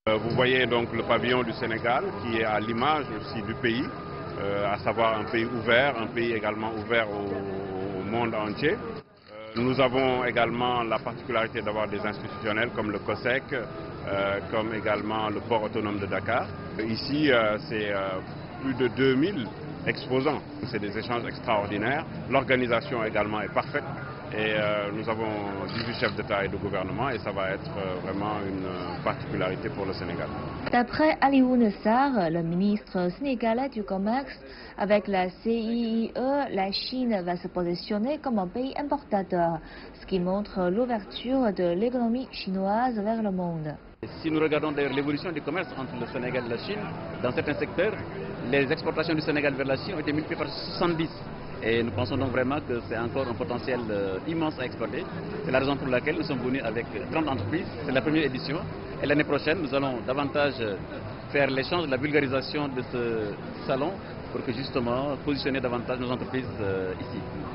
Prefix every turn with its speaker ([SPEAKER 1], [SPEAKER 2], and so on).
[SPEAKER 1] Vous voyez donc le pavillon du Sénégal qui est à l'image aussi du pays, à savoir un pays ouvert, un pays également ouvert au monde entier. Nous avons également la particularité d'avoir des institutionnels comme le COSEC, comme également le port autonome de Dakar. Ici, c'est plus de 2000 exposants. C'est des échanges extraordinaires. L'organisation également est parfaite. Et nous avons 18 chefs d'État et de gouvernement et ça va être vraiment une particularité pour le Sénégal.
[SPEAKER 2] D'après Aliou Nessar, le ministre sénégalais du Commerce, avec la CIIE, la Chine va se positionner comme un pays importateur, ce qui montre l'ouverture de l'économie chinoise vers le monde.
[SPEAKER 3] Si nous regardons d'ailleurs l'évolution du commerce entre le Sénégal et la Chine, dans certains secteurs, les exportations du Sénégal vers la Chine ont été multipliées par 70. Et nous pensons donc vraiment que c'est encore un potentiel immense à exploiter. C'est la raison pour laquelle nous sommes venus avec 30 entreprises. C'est la première édition. Et l'année prochaine, nous allons davantage faire l'échange, la vulgarisation de ce salon pour que justement positionner davantage nos entreprises ici.